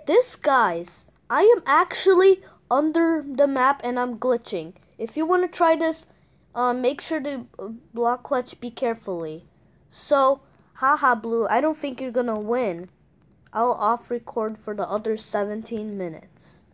this, guys. I am actually under the map and I'm glitching. If you want to try this, make sure to block clutch be carefully. So, haha, Blue, I don't think you're gonna win. I'll off record for the other 17 minutes.